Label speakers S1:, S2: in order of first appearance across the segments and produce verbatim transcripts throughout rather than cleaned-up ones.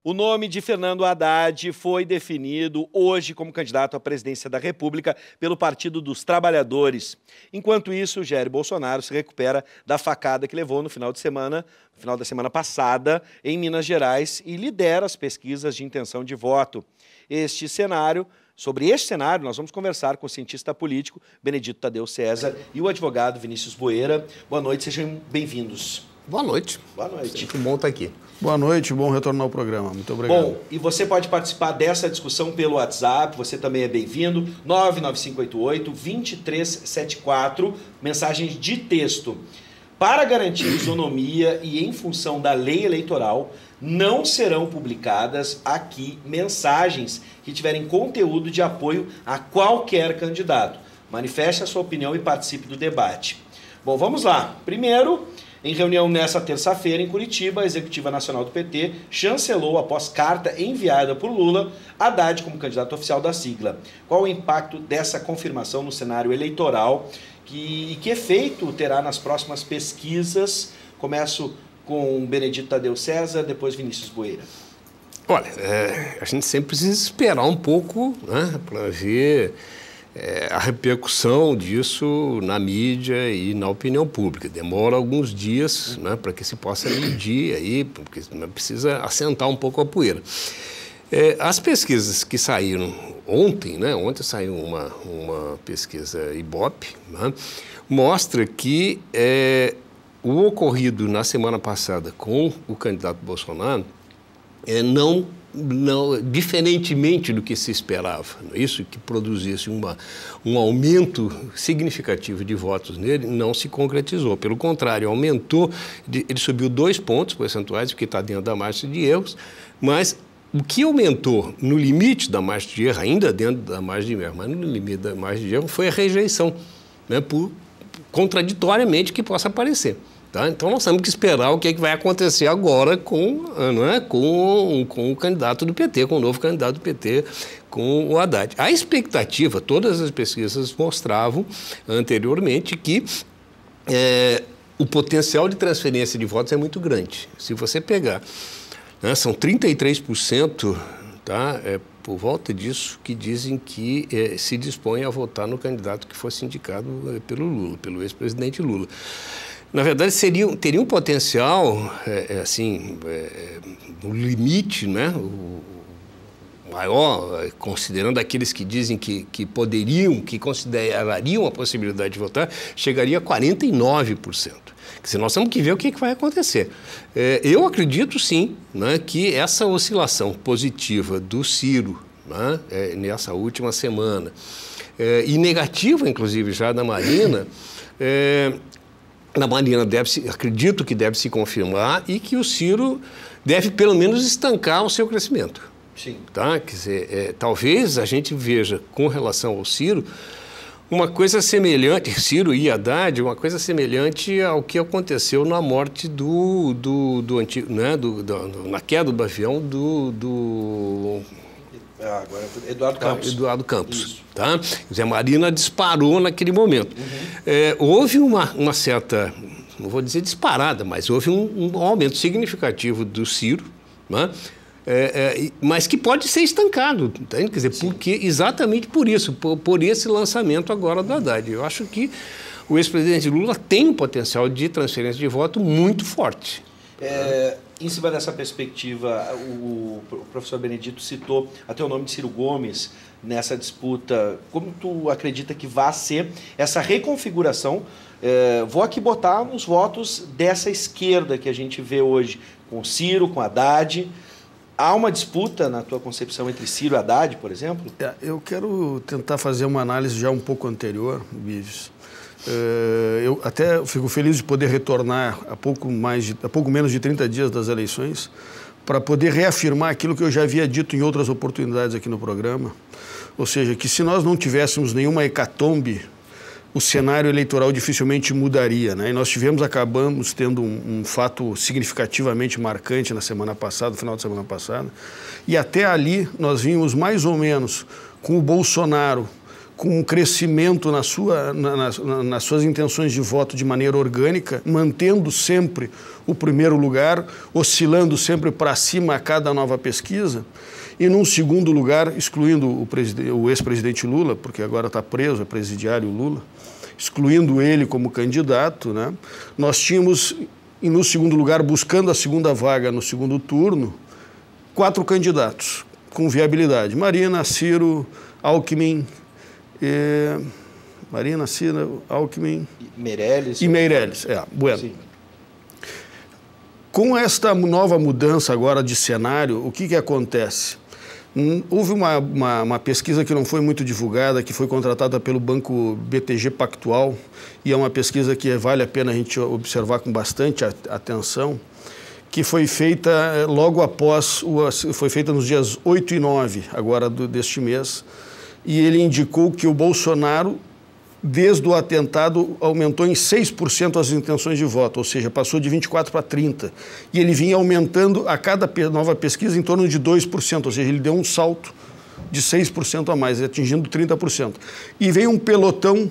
S1: O nome de Fernando Haddad foi definido hoje como candidato à presidência da República pelo Partido dos Trabalhadores. Enquanto isso, Jair Bolsonaro se recupera da facada que levou no final de semana, no final da semana passada, em Minas Gerais, e lidera as pesquisas de intenção de voto. Este cenário, sobre este cenário, nós vamos conversar com o cientista político Benedito Tadeu César e o advogado Vinícius Boeira. Boa noite, sejam bem-vindos.
S2: Boa noite.
S1: Boa noite.
S2: Que bom estar aqui.
S3: Boa noite, bom retornar ao programa. Muito obrigado.
S1: Bom, e você pode participar dessa discussão pelo WhatsApp, você também é bem-vindo, nove nove cinco oito oito, dois três sete quatro, mensagens de texto. Para garantir isonomia e em função da lei eleitoral, não serão publicadas aqui mensagens que tiverem conteúdo de apoio a qualquer candidato. Manifeste a sua opinião e participe do debate. Bom, vamos lá. Primeiro, em reunião nesta terça-feira em Curitiba, a Executiva Nacional do P T chancelou, após carta enviada por Lula, Haddad como candidato oficial da sigla. Qual o impacto dessa confirmação no cenário eleitoral que, e que efeito terá nas próximas pesquisas? Começo com Benedito Tadeu César, depois Vinícius Boeira.
S2: Olha, é, a gente sempre precisa esperar um pouco, né, para ver É, a repercussão disso na mídia e na opinião pública. Demora alguns dias, né, para que se possa medir aí, porque precisa assentar um pouco a poeira. É, as pesquisas que saíram ontem, né, ontem saiu uma, uma pesquisa Ibope, né, mostra que é, o ocorrido na semana passada com o candidato Bolsonaro é, não Não, diferentemente do que se esperava, isso que produzisse uma, um aumento significativo de votos nele, não se concretizou. Pelo contrário, aumentou, ele subiu dois pontos percentuais, porque está dentro da margem de erros, mas o que aumentou no limite da margem de erro, ainda dentro da margem de erro, mas no limite da margem de erro, foi a rejeição, né, por, contraditoriamente que possa aparecer. Tá? Então, nós temos que esperar o que, é que vai acontecer agora com, né, com, com o candidato do P T, com o novo candidato do P T, com o Haddad. A expectativa, todas as pesquisas mostravam anteriormente que é, o potencial de transferência de votos é muito grande. Se você pegar, né, são trinta e três por cento, tá, é, por volta disso, que dizem que é, se dispõem a votar no candidato que fosse indicado é, pelo Lula, pelo ex-presidente Lula. Na verdade, seria, teria um potencial, é, assim, é, no limite, né, o maior, considerando aqueles que dizem que, que poderiam, que considerariam a possibilidade de votar, chegaria a quarenta e nove por cento. Quer dizer, nós temos que ver o que, que vai acontecer. É, eu acredito, sim, né, que essa oscilação positiva do Ciro, né, é, nessa última semana, é, e negativa, inclusive, já da Marina, é, na Marina, deve -se, acredito que deve se confirmar e que o Ciro deve, pelo menos, estancar o seu crescimento.
S1: Sim.
S2: Tá? Quer dizer, é, talvez a gente veja, com relação ao Ciro, uma coisa semelhante, Ciro e Haddad, uma coisa semelhante ao que aconteceu na morte do, do, do antigo, né, do, do, na queda do avião do... do
S1: Ah, agora, Eduardo Campos.
S2: Eduardo Campos. Tá? Zé Marina disparou naquele momento. Uhum. É, houve uma, uma certa, não vou dizer disparada, mas houve um, um aumento significativo do Ciro, né? É, é, mas que pode ser estancado, tá? Quer dizer, porque, exatamente por isso, por, por esse lançamento agora do Haddad. Eu acho que o ex-presidente Lula tem um potencial de transferência de voto muito forte.
S1: É, em cima dessa perspectiva, o, o professor Benedito citou até o nome de Ciro Gomes nessa disputa. Como tu acredita que vai ser essa reconfiguração? É, vou aqui botar os votos dessa esquerda que a gente vê hoje, com Ciro, com Haddad. Há uma disputa, na tua concepção, entre Ciro e Haddad, por exemplo?
S3: É, eu quero tentar fazer uma análise já um pouco anterior, Vives. Eu até fico feliz de poder retornar a pouco, mais de, a pouco menos de trinta dias das eleições para poder reafirmar aquilo que eu já havia dito em outras oportunidades aqui no programa. Ou seja, que se nós não tivéssemos nenhuma hecatombe, o cenário eleitoral dificilmente mudaria, né? E nós tivemos, acabamos tendo um, um fato significativamente marcante na semana passada, no final de semana passada, e até ali nós vimos mais ou menos com o Bolsonaro com um crescimento na sua, na, na, nas suas intenções de voto de maneira orgânica, mantendo sempre o primeiro lugar, oscilando sempre para cima a cada nova pesquisa, e num segundo lugar, excluindo o, o ex-presidente Lula, porque agora está preso, é presidiário Lula, excluindo ele como candidato, né, nós tínhamos, e no segundo lugar, buscando a segunda vaga no segundo turno, quatro candidatos com viabilidade. Marina, Ciro, Alckmin, eh, Marina, Ciro, Alckmin...
S1: Meirelles.
S3: E Meirelles, é, bueno. Sim. Com esta nova mudança agora de cenário, o que que acontece? Houve uma, uma, uma pesquisa que não foi muito divulgada, que foi contratada pelo banco B T G Pactual, e é uma pesquisa que vale a pena a gente observar com bastante atenção, que foi feita logo após, o, foi feita nos dias oito e nove, agora do, deste mês, e ele indicou que o Bolsonaro, desde o atentado, aumentou em seis por cento as intenções de voto, ou seja, passou de vinte e quatro por cento para trinta por cento. E ele vinha aumentando a cada nova pesquisa em torno de dois por cento, ou seja, ele deu um salto de seis por cento a mais, atingindo trinta por cento. E veio um pelotão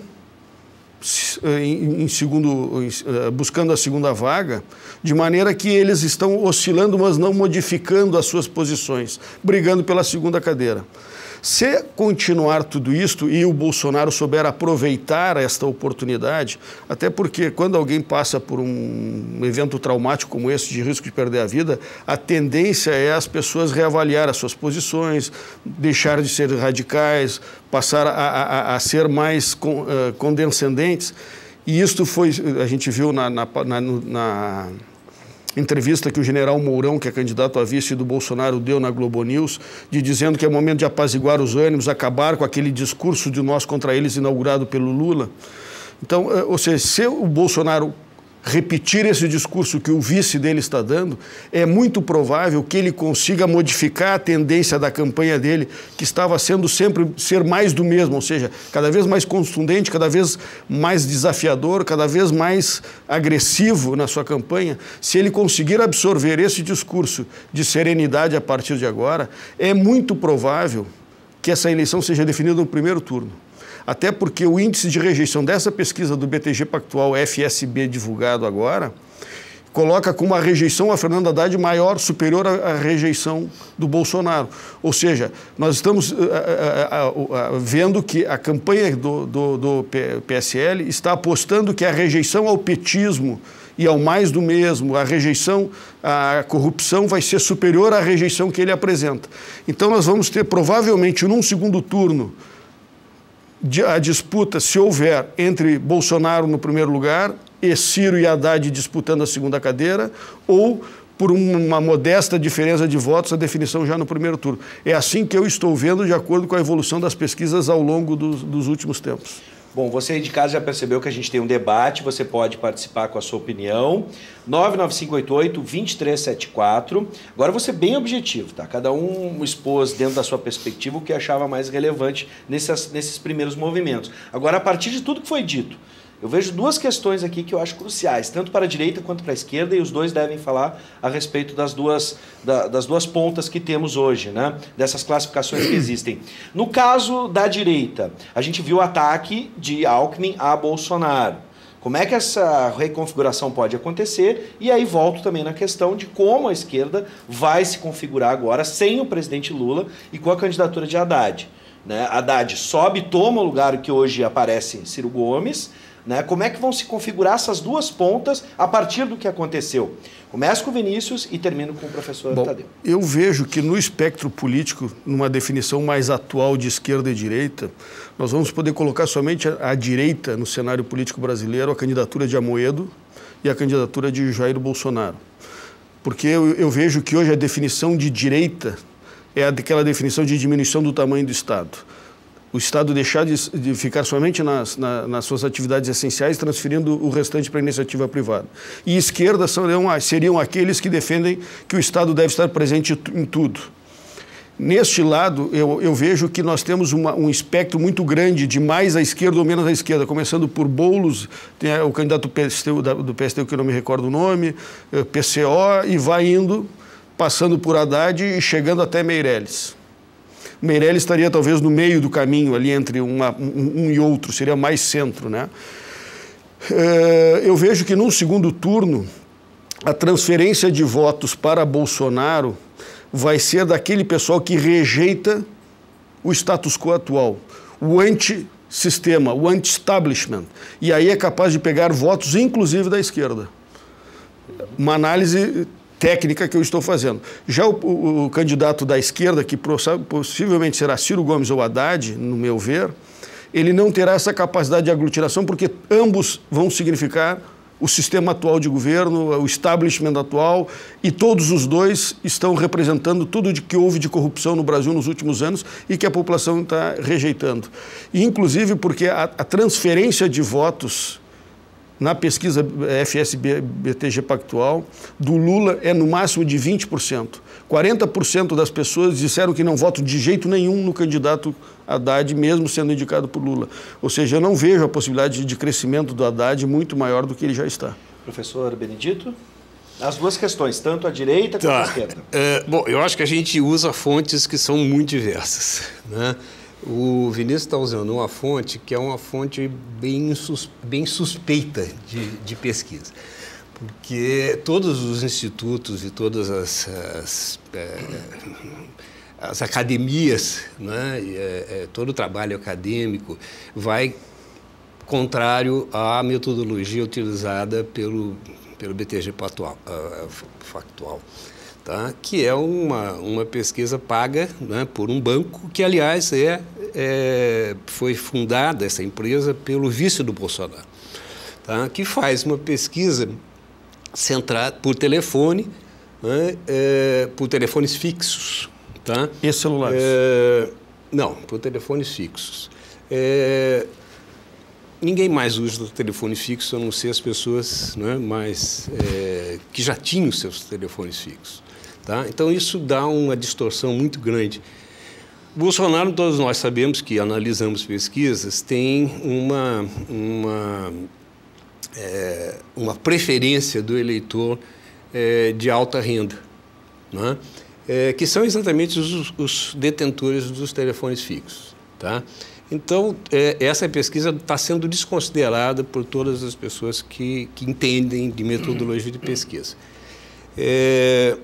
S3: em, em segundo, em, buscando a segunda vaga, de maneira que eles estão oscilando, mas não modificando as suas posições, brigando pela segunda cadeira. Se continuar tudo isto e o Bolsonaro souber aproveitar esta oportunidade, até porque quando alguém passa por um evento traumático como esse, de risco de perder a vida, a tendência é as pessoas reavaliar as suas posições, deixar de ser radicais, passar a, a, a ser mais con, uh, condescendentes. E isto foi, a gente viu na, na, na, na entrevista que o general Mourão, que é candidato a vice do Bolsonaro, deu na Globo News, de dizendo que é momento de apaziguar os ânimos, acabar com aquele discurso de nós contra eles inaugurado pelo Lula. Então, ou seja, se o Bolsonaro repetir esse discurso que o vice dele está dando, é muito provável que ele consiga modificar a tendência da campanha dele, que estava sendo sempre ser mais do mesmo, ou seja, cada vez mais contundente, cada vez mais desafiador, cada vez mais agressivo na sua campanha. Se ele conseguir absorver esse discurso de serenidade a partir de agora, é muito provável que essa eleição seja definida no primeiro turno. Até porque o índice de rejeição dessa pesquisa do B T G Pactual F S B divulgado agora, coloca como a rejeição a Fernando Haddad maior, superior à rejeição do Bolsonaro. Ou seja, nós estamos uh, uh, uh, uh, vendo que a campanha do, do, do P S L está apostando que a rejeição ao petismo e ao mais do mesmo, a rejeição à corrupção vai ser superior à rejeição que ele apresenta. Então nós vamos ter provavelmente num segundo turno a disputa, se houver, entre Bolsonaro no primeiro lugar e Ciro e Haddad disputando a segunda cadeira, ou por uma modesta diferença de votos, a definição já no primeiro turno. É assim que eu estou vendo, de acordo com a evolução das pesquisas ao longo dos, dos últimos tempos.
S1: Bom, você aí de casa já percebeu que a gente tem um debate, você pode participar com a sua opinião. nove nove cinco oito oito, dois três sete quatro. Agora você bem objetivo, tá? Cada um expôs dentro da sua perspectiva o que achava mais relevante nesses, nesses primeiros movimentos. Agora, a partir de tudo que foi dito, eu vejo duas questões aqui que eu acho cruciais, tanto para a direita quanto para a esquerda, e os dois devem falar a respeito das duas, da, das duas pontas que temos hoje, né? Dessas classificações que existem. No caso da direita, a gente viu o ataque de Alckmin a Bolsonaro. Como é que essa reconfiguração pode acontecer? E aí volto também na questão de como a esquerda vai se configurar agora sem o presidente Lula e com a candidatura de Haddad. Né? Haddad sobe, toma o lugar que hoje aparece Ciro Gomes. Né? Como é que vão se configurar essas duas pontas a partir do que aconteceu? Começo com o Vinícius e termino com o professor
S3: Bom,
S1: Tadeu.
S3: Eu vejo que no espectro político, numa definição mais atual de esquerda e direita, nós vamos poder colocar somente à direita no cenário político brasileiro a candidatura de Amoedo e a candidatura de Jair Bolsonaro. Porque eu, eu vejo que hoje a definição de direita é aquela definição de diminuição do tamanho do Estado. O Estado deixar de, de ficar somente nas, na, nas suas atividades essenciais, transferindo o restante para a iniciativa privada. E esquerda seriam, seriam aqueles que defendem que o Estado deve estar presente em tudo. Neste lado, eu, eu vejo que nós temos uma, um espectro muito grande de mais à esquerda ou menos à esquerda, começando por Boulos, tem o candidato do P S T U, do P S T U que eu não me recordo o nome, P C O, e vai indo, passando por Haddad e chegando até Meirelles. Meirelles estaria talvez no meio do caminho ali entre uma, um, um e outro, seria mais centro, né? É, eu vejo que num segundo turno a transferência de votos para Bolsonaro vai ser daquele pessoal que rejeita o status quo atual, o anti-sistema, o anti-establishment. E aí é capaz de pegar votos, inclusive da esquerda. Uma análise técnica que eu estou fazendo. Já o, o, o candidato da esquerda, que possivelmente será Ciro Gomes ou Haddad, no meu ver, ele não terá essa capacidade de aglutinação, porque ambos vão significar o sistema atual de governo, o establishment atual, e todos os dois estão representando tudo de que houve de corrupção no Brasil nos últimos anos e que a população está rejeitando. E, inclusive, porque a, a transferência de votos na pesquisa F S B T G Pactual do Lula é no máximo de vinte por cento. quarenta por cento das pessoas disseram que não votam de jeito nenhum no candidato Haddad, mesmo sendo indicado por Lula. Ou seja, eu não vejo a possibilidade de crescimento do Haddad muito maior do que ele já está.
S1: Professor Benedito? As duas questões, tanto a direita quanto
S2: tá.
S1: a esquerda.
S2: É, bom, eu acho que a gente usa fontes que são muito diversas, né? O Vinícius está usando uma fonte que é uma fonte bem, sus, bem suspeita de, de pesquisa, porque todos os institutos e todas as, as, é, as academias, né, e, é, todo o trabalho acadêmico vai contrário à metodologia utilizada pelo, pelo B T G Pactual. Uh, factual. Tá? Que é uma, uma pesquisa paga, né, por um banco que, aliás, é, é, foi fundada, essa empresa, pelo vice do Bolsonaro, tá? Que faz uma pesquisa centrada por telefone, né, é, por telefones fixos. Tá?
S3: E celulares?
S2: É, não, por telefones fixos. É, ninguém mais usa o telefone fixo, a não ser as pessoas, né, mais, é, que já tinham seus telefones fixos. Tá? Então, isso dá uma distorção muito grande. Bolsonaro, todos nós sabemos que analisamos pesquisas, tem uma, uma, é, uma preferência do eleitor é, de alta renda, né? É, que são exatamente os, os detentores dos telefones fixos. Tá? Então, é, essa pesquisa está sendo desconsiderada por todas as pessoas que, que entendem de metodologia de pesquisa. É,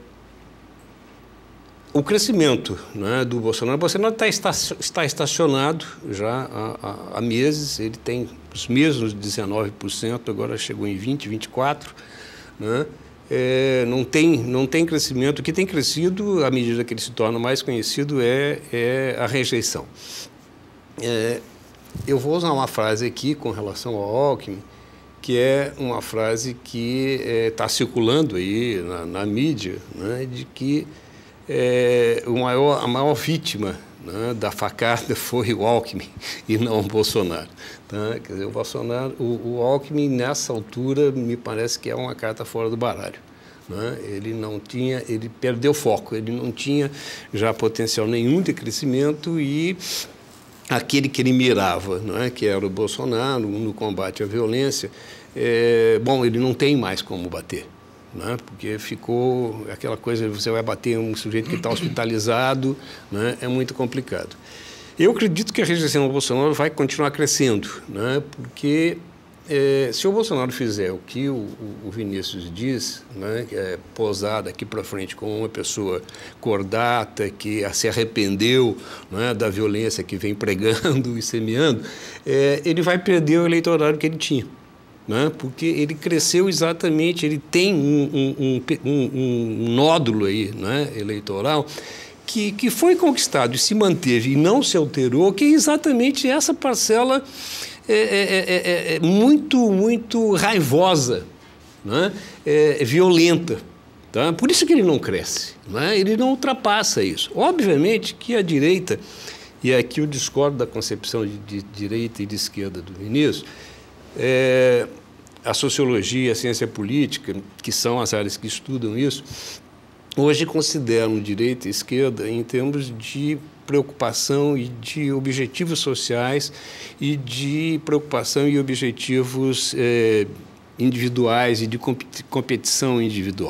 S2: O crescimento, né, do Bolsonaro, o Bolsonaro está, está estacionado já há, há meses, ele tem os mesmos dezenove por cento, agora chegou em vinte, vinte e quatro por cento, né? É, não, tem, não tem crescimento. O que tem crescido, à medida que ele se torna mais conhecido, é, é a rejeição. É, eu vou usar uma frase aqui com relação ao Alckmin, que é uma frase que está é, circulando aí na, na mídia, né, de que É, o maior, a maior vítima, né, da facada foi o Alckmin e não o Bolsonaro. Tá? Quer dizer, o Bolsonaro, o, o Alckmin, nessa altura, me parece que é uma carta fora do baralho. Né? Ele não tinha, ele perdeu foco, ele não tinha já potencial nenhum de crescimento e aquele que ele mirava, né, que era o Bolsonaro, no combate à violência, é, bom, ele não tem mais como bater. Né? Porque ficou aquela coisa, você vai bater um sujeito que está hospitalizado, né? É muito complicado. Eu acredito que a rejeição ao Bolsonaro vai continuar crescendo, né? Porque é, se o Bolsonaro fizer o que o, o Vinícius diz, né? É, posar daqui para frente como uma pessoa cordata, que se arrependeu, né? Da violência que vem pregando e semeando, é, ele vai perder o eleitorado que ele tinha. Né? Porque ele cresceu exatamente, ele tem um, um, um, um nódulo aí, né, eleitoral que, que foi conquistado e se manteve e não se alterou, que é exatamente essa parcela é, é, é, é muito, muito raivosa, né, é, é violenta. Tá? Por isso que ele não cresce, né? Ele não ultrapassa isso. Obviamente que a direita, e aqui eu discordo da concepção de, de direita e de esquerda do Vinícius, É, a sociologia, a ciência política, que são as áreas que estudam isso, hoje consideram direita e esquerda em termos de preocupação e de objetivos sociais e de preocupação e objetivos é, individuais e de competição individual.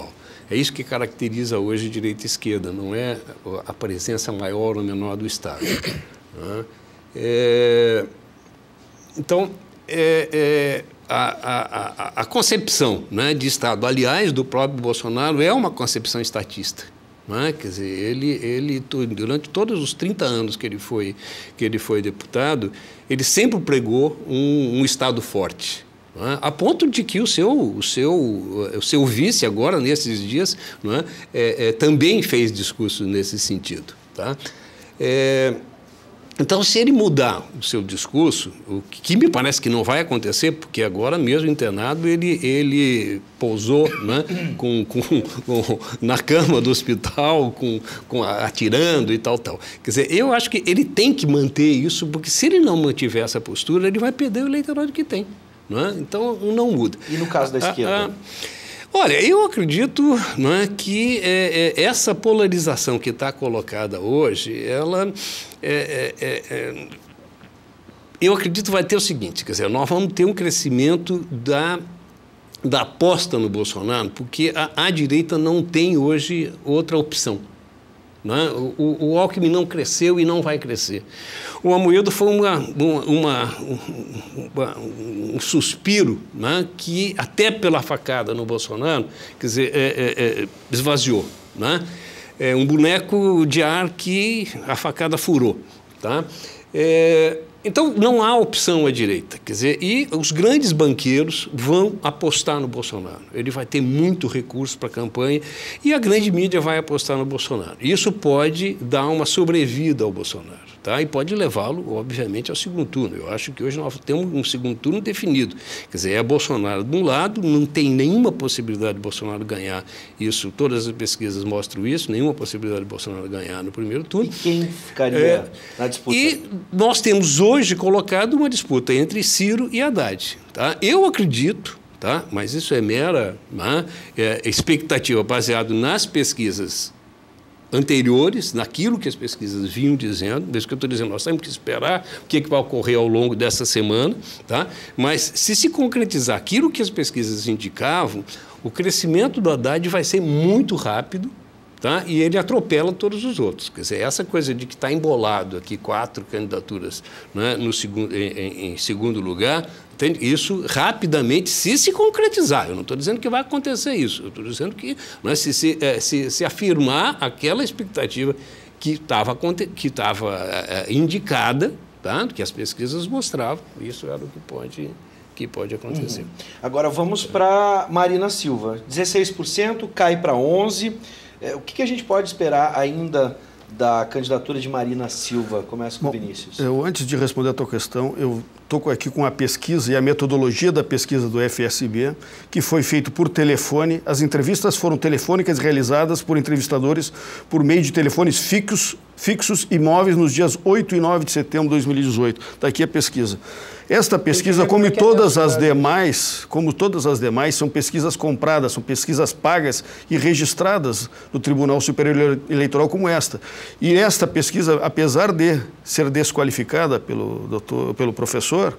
S2: É isso que caracteriza hoje a direita e a esquerda, não é a presença maior ou menor do Estado. Né? É, então, é, é, a, a, a concepção, né, de Estado, aliás, do próprio Bolsonaro, é uma concepção estatista. Né? Quer dizer, ele, ele, durante todos os trinta anos que ele foi, que ele foi deputado, ele sempre pregou um, um Estado forte. Né? A ponto de que o seu, o seu, o seu vice, agora, nesses dias, né, é, é, também fez discurso nesse sentido. Tá? É, Então, se ele mudar o seu discurso, o que me parece que não vai acontecer, porque agora mesmo internado ele, ele pousou, né, com, com, com, na cama do hospital, com, com, atirando e tal, tal. Quer dizer, eu acho que ele tem que manter isso, porque se ele não mantiver essa postura, ele vai perder o eleitorado que tem. Né? Então, não muda.
S1: E no caso da esquerda?
S2: A, a, Olha, eu acredito, né, que é, é, essa polarização que está colocada hoje, ela, é, é, é, eu acredito vai ter o seguinte, quer dizer, nós vamos ter um crescimento da, da aposta no Bolsonaro, porque a, a direita não tem hoje outra opção. Né? O, o Alckmin não cresceu e não vai crescer. O Amoedo foi uma, uma, uma, uma, um suspiro, né, que, até pela facada no Bolsonaro, quer dizer, é, é, é, esvaziou. Né? É um boneco de ar que a facada furou. Tá? É, então, não há opção à direita. Quer dizer, e os grandes banqueiros vão apostar no Bolsonaro. Ele vai ter muito recurso para a campanha e a grande mídia vai apostar no Bolsonaro. Isso pode dar uma sobrevida ao Bolsonaro. Tá? E pode levá-lo, obviamente, ao segundo turno. Eu acho que hoje nós temos um segundo turno definido. Quer dizer, é Bolsonaro de um lado, não tem nenhuma possibilidade de Bolsonaro ganhar isso, todas as pesquisas mostram isso, nenhuma possibilidade de Bolsonaro ganhar no primeiro turno.
S1: E quem ficaria é, na disputa?
S2: E nós temos hoje colocado uma disputa entre Ciro e Haddad. Tá? Eu acredito, tá? Mas isso é mera, né, é, expectativa baseada nas pesquisas anteriores, naquilo que as pesquisas vinham dizendo, desde que eu estou dizendo, nós temos que esperar o que, é que vai ocorrer ao longo dessa semana, tá? Mas se se concretizar aquilo que as pesquisas indicavam, o crescimento do Haddad vai ser muito rápido, tá? E ele atropela todos os outros. Quer dizer, essa coisa de que está embolado aqui quatro candidaturas, né, no segundo, em, em segundo lugar, isso rapidamente, se se concretizar, eu não estou dizendo que vai acontecer isso, eu estou dizendo que, né, se, se, se, se afirmar aquela expectativa que estava que estava é, indicada, tá, que as pesquisas mostravam, isso era o que pode, que pode acontecer.
S1: Uhum. Agora vamos para Marina Silva, dezesseis por cento, cai para onze por cento. É, o que, que a gente pode esperar ainda da candidatura de Marina Silva? Começa com o Vinícius.
S3: Eu, antes de responder a tua questão, eu estou aqui com a pesquisa e a metodologia da pesquisa do F S B, que foi feito por telefone. As entrevistas foram telefônicas realizadas por entrevistadores por meio de telefones fixos, fixos e móveis nos dias oito e nove de setembro de dois mil e dezoito. Está aqui a pesquisa. Esta pesquisa, como todas as demais, como todas as demais, são pesquisas compradas, são pesquisas pagas e registradas no Tribunal Superior Eleitoral como esta. E esta pesquisa, apesar de ser desqualificada pelo, doutor, pelo professor,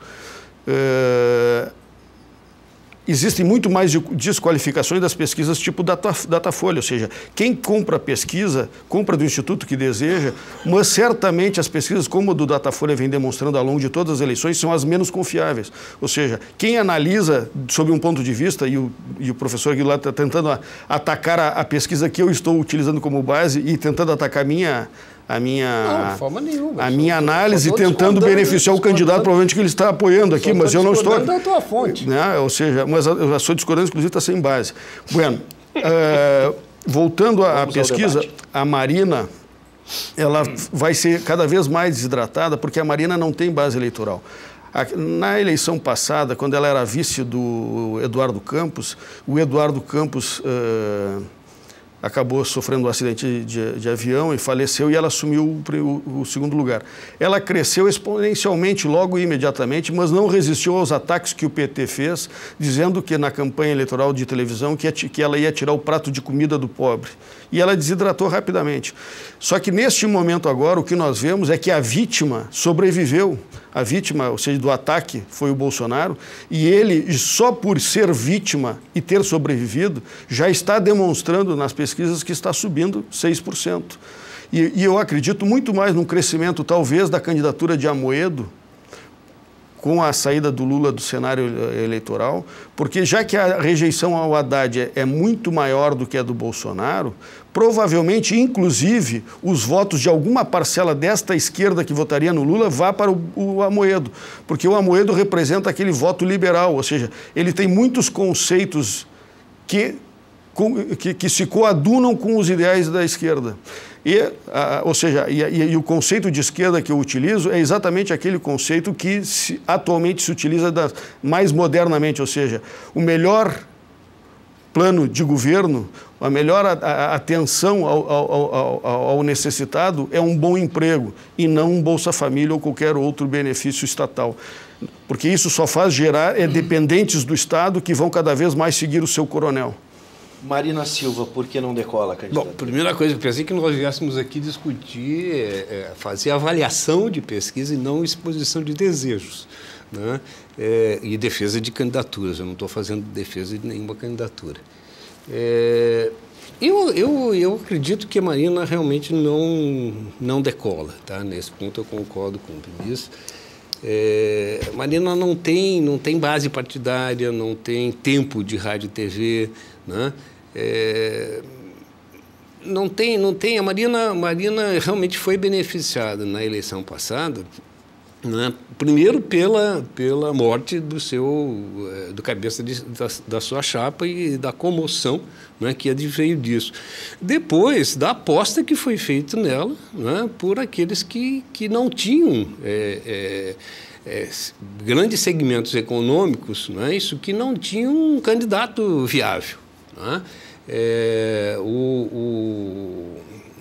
S3: é, existem muito mais desqualificações das pesquisas tipo data, Datafolha, ou seja, quem compra a pesquisa, compra do instituto que deseja, mas certamente as pesquisas, como a do Datafolha vem demonstrando ao longo de todas as eleições, são as menos confiáveis. Ou seja, quem analisa sob um ponto de vista, e o, e o professor Aguilar está tentando a, atacar a, a pesquisa que eu estou utilizando como base e tentando atacar a minha... a minha,
S2: não, de forma nenhuma,
S3: a minha análise,
S2: só
S3: tentando beneficiar o candidato, provavelmente que ele está apoiando aqui, mas eu não estou...
S2: da tua fonte.
S3: Né? Ou seja, mas a, a sua discordância, inclusive, está sem base. Bueno, uh, voltando à pesquisa, a Marina, ela hum. vai ser cada vez mais desidratada, porque a Marina não tem base eleitoral. Na eleição passada, quando ela era vice do Eduardo Campos, o Eduardo Campos... Uh, acabou sofrendo um acidente de, de avião e faleceu, e ela assumiu o, o, o segundo lugar. Ela cresceu exponencialmente logo e imediatamente, mas não resistiu aos ataques que o P T fez, dizendo que na campanha eleitoral de televisão que, que ela ia tirar o prato de comida do pobre. E ela desidratou rapidamente. Só que neste momento agora, o que nós vemos é que a vítima sobreviveu. A vítima, ou seja, do ataque, foi o Bolsonaro, e ele, só por ser vítima e ter sobrevivido, já está demonstrando nas pesquisas que está subindo seis por cento. E, e eu acredito muito mais num crescimento, talvez, da candidatura de Amoedo, com a saída do Lula do cenário eleitoral, porque já que a rejeição ao Haddad é muito maior do que a do Bolsonaro, provavelmente, inclusive, os votos de alguma parcela desta esquerda que votaria no Lula vá para o, o Amoedo, porque o Amoedo representa aquele voto liberal, ou seja, ele tem muitos conceitos que, que, que se coadunam com os ideais da esquerda. E, a, ou seja, e, e, e o conceito de esquerda que eu utilizo é exatamente aquele conceito que se, atualmente se utiliza da, mais modernamente, ou seja, o melhor plano de governo, a melhor a, a, atenção ao, ao, ao, ao necessitado é um bom emprego e não um Bolsa Família ou qualquer outro benefício estatal. Porque isso só faz gerar é, dependentes do Estado que vão cada vez mais seguir o seu coronel.
S1: Marina Silva, por que não decola, candidato?
S2: Bom, primeira coisa, eu pensei que nós viéssemos aqui discutir, é, é, fazer avaliação de pesquisa e não exposição de desejos, né? É, e defesa de candidaturas. Eu não estou fazendo defesa de nenhuma candidatura. É, eu, eu, eu acredito que a Marina realmente não, não decola, tá? Nesse ponto eu concordo com o ministro. É, a Marina não tem, não tem base partidária, não tem tempo de rádio e T V, né? É, não tem, não tem. A Marina, a Marina realmente foi beneficiada na eleição passada, né? Primeiro pela, pela morte do seu do cabeça de, da, da sua chapa e da comoção, né, que adveio disso. Depois da aposta que foi feita nela, né, por aqueles que, que não tinham é, é, é, grandes segmentos econômicos, né, isso que não tinham um candidato viável, né? É, o, o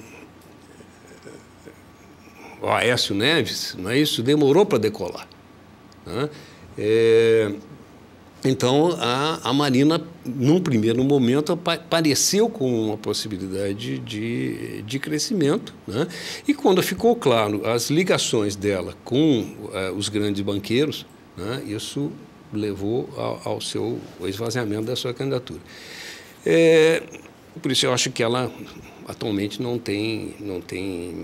S2: o Aécio Neves, não é isso? Demorou para decolar, né? É, então, a, a Marina, num primeiro momento, apareceu com uma possibilidade de, de crescimento, né? E quando ficou claro as ligações dela com uh, os grandes banqueiros, né, isso levou ao, ao seu ao esvaziamento da sua candidatura. É, por isso eu acho que ela atualmente não tem, não tem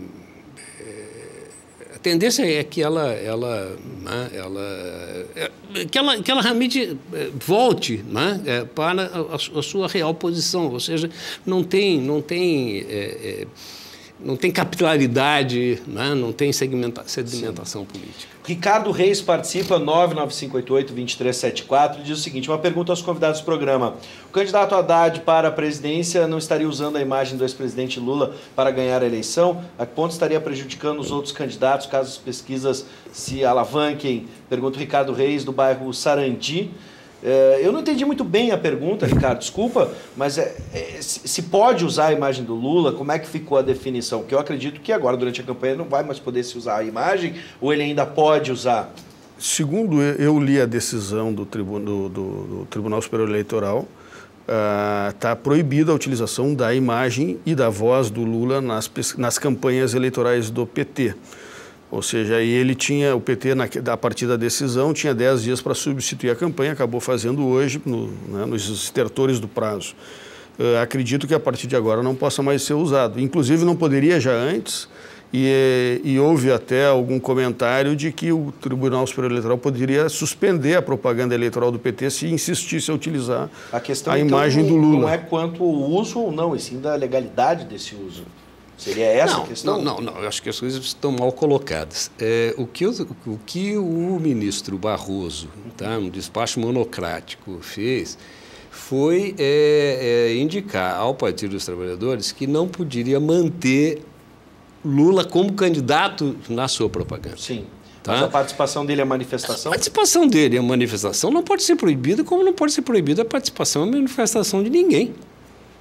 S2: a tendência é que ela, ela, né, ela, é, que ela, que ela realmente volte, né, é, para a, a sua real posição, ou seja, não tem, não tem, é, é, não tem capilaridade, né, não tem segmenta, segmentação Sim. política.
S1: Ricardo Reis participa, nove nove cinco oito oito, dois três sete quatro, diz o seguinte, uma pergunta aos convidados do programa. O candidato Haddad para a presidência não estaria usando a imagem do ex-presidente Lula para ganhar a eleição? A que ponto estaria prejudicando os outros candidatos, caso as pesquisas se alavanquem? Pergunta o Ricardo Reis, do bairro Sarandi. Eu não entendi muito bem a pergunta, Ricardo, desculpa, mas é, é, se pode usar a imagem do Lula, como é que ficou a definição? Porque eu acredito que agora, durante a campanha, não vai mais poder se usar a imagem, ou ele ainda pode usar?
S3: Segundo eu li a decisão do, tribu do, do, do Tribunal Superior Eleitoral, está uh, proibida a utilização da imagem e da voz do Lula nas, nas campanhas eleitorais do P T. Ou seja, ele tinha, o P T, na, a partir da decisão, tinha dez dias para substituir a campanha, acabou fazendo hoje, no, né, nos estertores do prazo. Uh, acredito que a partir de agora não possa mais ser usado. Inclusive, não poderia já antes, e, e houve até algum comentário de que o Tribunal Superior Eleitoral poderia suspender a propaganda eleitoral do P T se insistisse a utilizar
S1: a, questão,
S3: a
S1: então,
S3: imagem do Lula.
S1: Não é quanto o uso ou não, e sim da legalidade desse uso. Seria essa
S2: não,
S1: a questão?
S2: Não, não, não. Eu acho que as coisas estão mal colocadas. É, o, que, o, o que o ministro Barroso, tá, um despacho monocrático, fez foi é, é, indicar ao Partido dos Trabalhadores que não poderia manter Lula como candidato na sua propaganda.
S1: Sim.
S2: Tá?
S1: Mas a participação dele é manifestação?
S2: A participação dele é manifestação não pode ser proibida, como não pode ser proibida a participação e manifestação de ninguém.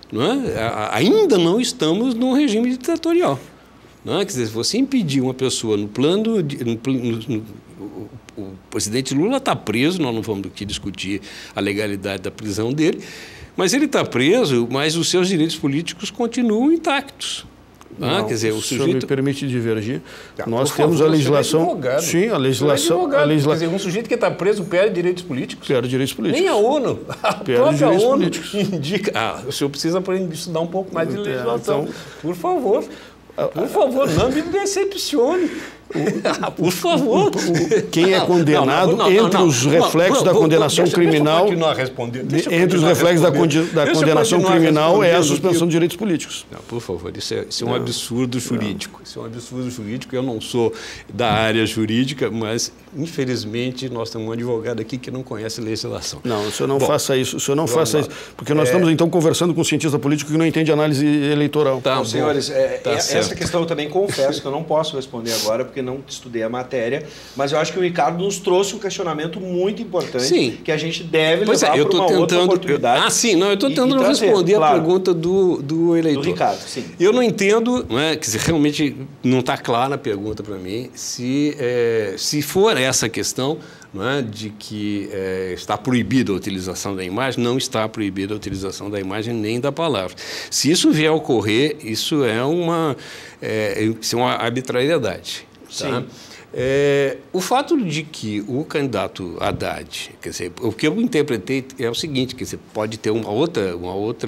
S2: não é? Ainda não estamos num regime ditatorial. Não é? Quer dizer, se você impedir uma pessoa no plano... De, no, no, no, o, o presidente Lula está preso, nós não vamos aqui discutir a legalidade da prisão dele, mas ele está preso, mas os seus direitos políticos continuam intactos.
S3: Não,
S2: ah, quer dizer, o
S3: sujeito...
S2: sujeito...
S3: me permite divergir.
S2: Ah,
S3: Nós
S2: por
S3: temos
S2: favor,
S3: a legislação...
S2: é
S3: Sim, a legislação...
S2: É
S3: a legisla...
S2: Quer dizer, um sujeito que está preso perde direitos políticos?
S3: Perde direitos políticos.
S2: Nem a ONU. A
S3: Perde
S2: própria
S3: direitos
S2: ONU
S3: políticos.
S2: indica... Ah, o senhor precisa aprender a estudar um pouco mais de legislação.
S3: Então...
S2: Por favor. Por favor, não me decepcione. Por favor.
S3: Quem é condenado, não, não, não, entre não, os reflexos não, da condenação deixa, criminal, deixa entre os reflexos da, da condenação criminal é a suspensão de direitos políticos.
S2: Não, por favor, isso é, isso é um absurdo jurídico. Isso é um absurdo jurídico. Eu não sou da área jurídica, mas, infelizmente, nós temos um advogado aqui que não conhece legislação.
S3: Não, o senhor não Bom, faça isso. O senhor não faça lá. isso. Porque nós é... estamos, então, conversando com um cientista político que não entende análise eleitoral.
S1: Tá, bom, senhores, é,
S2: tá
S1: é, essa questão eu também confesso que eu não posso responder agora, porque não estudei a matéria, mas eu acho que o Ricardo nos trouxe um questionamento muito importante. Sim. Que a gente deve
S2: pois
S1: levar
S2: é,
S1: para uma
S2: tentando,
S1: outra oportunidade.
S2: Eu, ah, sim, não, eu estou tentando trazer, responder claro, a pergunta do, do eleitor.
S1: Do Ricardo, sim.
S2: Eu não entendo, não é, quer dizer, realmente não está clara a pergunta para mim, se, é, se for essa questão, não é, de que é, está proibida a utilização da imagem, não está proibida a utilização da imagem nem da palavra. Se isso vier a ocorrer, isso é uma, é, isso é uma arbitrariedade. Tá? Sim. É, o fato de que o candidato Haddad, quer dizer, o que eu interpretei é o seguinte, quer dizer, pode ter uma outra, uma outra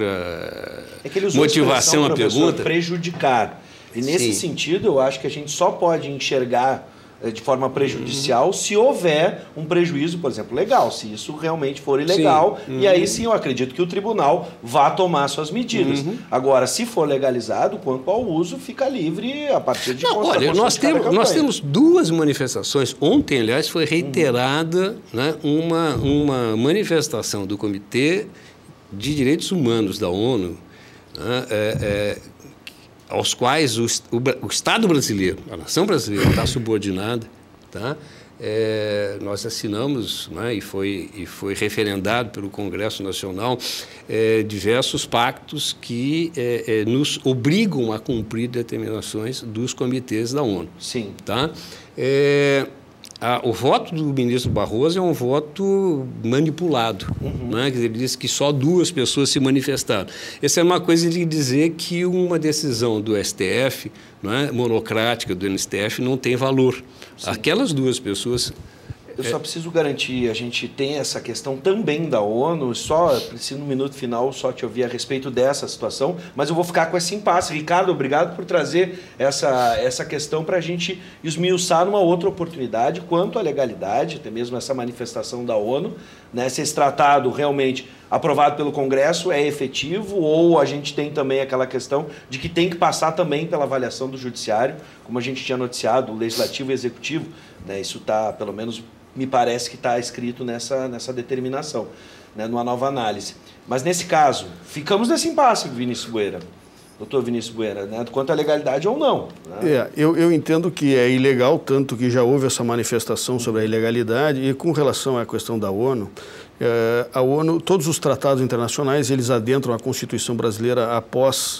S1: é que ele usou
S2: motivação à pergunta.
S1: Prejudicar. E nesse Sim. sentido, eu acho que a gente só pode enxergar de forma prejudicial uhum. se houver um prejuízo, por exemplo, legal, se isso realmente for ilegal, sim. Uhum. e aí sim eu acredito que o tribunal vá tomar suas medidas. Uhum. Agora, se for legalizado, quanto ao uso, fica livre a partir de...
S2: Não, olha, nós temos, nós temos duas manifestações. Ontem, aliás, foi reiterada uhum. né, uma, uma manifestação do Comitê de Direitos Humanos da ONU, né, é, é, aos quais o, o, o Estado brasileiro, a nação brasileira, está subordinada. Tá? É, nós assinamos, né, e, foi, e foi referendado pelo Congresso Nacional é, diversos pactos que é, é, nos obrigam a cumprir determinações dos comitês da ONU.
S1: Sim.
S2: Tá? É, A, o voto do ministro Barroso é um voto manipulado. Uhum. Né? Ele disse que só duas pessoas se manifestaram. Essa é uma coisa de dizer que uma decisão do S T F, não é, monocrática do S T F, não tem valor. Sim. Aquelas duas pessoas...
S1: Eu só preciso garantir, a gente tem essa questão também da ONU, só preciso no minuto final só te ouvir a respeito dessa situação, mas eu vou ficar com esse impasse. Ricardo, obrigado por trazer essa, essa questão para a gente esmiuçar numa outra oportunidade quanto à legalidade, até mesmo essa manifestação da ONU, né, se esse tratado realmente aprovado pelo Congresso é efetivo ou a gente tem também aquela questão de que tem que passar também pela avaliação do Judiciário, como a gente tinha noticiado, o Legislativo e o Executivo, né, isso está, pelo menos, me parece que está escrito nessa, nessa determinação, né, numa nova análise. Mas, nesse caso, ficamos nesse impasse, Vinícius Bueira, doutor Vinícius Bueira, né, quanto à legalidade ou não. Né?
S3: É, eu, eu entendo que é ilegal, tanto que já houve essa manifestação sobre a ilegalidade, e com relação à questão da ONU, é, a ONU, todos os tratados internacionais, eles adentram a Constituição brasileira após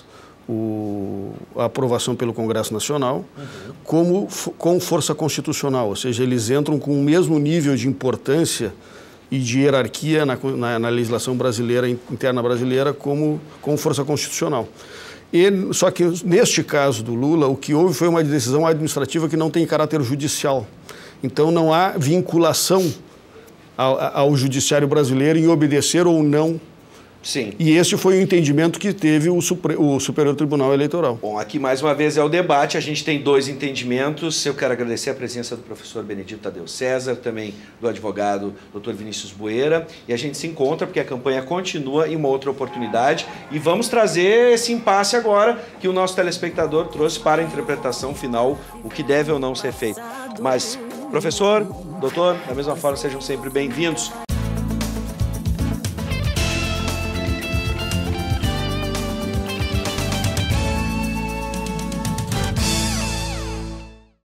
S3: O, a aprovação pelo Congresso Nacional, uhum. como, com força constitucional, ou seja, eles entram com o mesmo nível de importância e de hierarquia na, na, na legislação brasileira, interna brasileira, como, como força constitucional. E, só que, neste caso do Lula, o que houve foi uma decisão administrativa que não tem caráter judicial. Então, não há vinculação ao, ao judiciário brasileiro em obedecer ou não.
S1: Sim.
S3: E esse foi o entendimento que teve o, Supre... o Superior Tribunal Eleitoral.
S1: Bom, aqui mais uma vez é o debate, a gente tem dois entendimentos. Eu quero agradecer a presença do professor Benedito Tadeu César, também do advogado doutor Vinícius Bueira, e a gente se encontra porque a campanha continua em uma outra oportunidade e vamos trazer esse impasse agora que o nosso telespectador trouxe para a interpretação final, o que deve ou não ser feito. Mas, professor, doutor, da mesma forma, sejam sempre bem-vindos.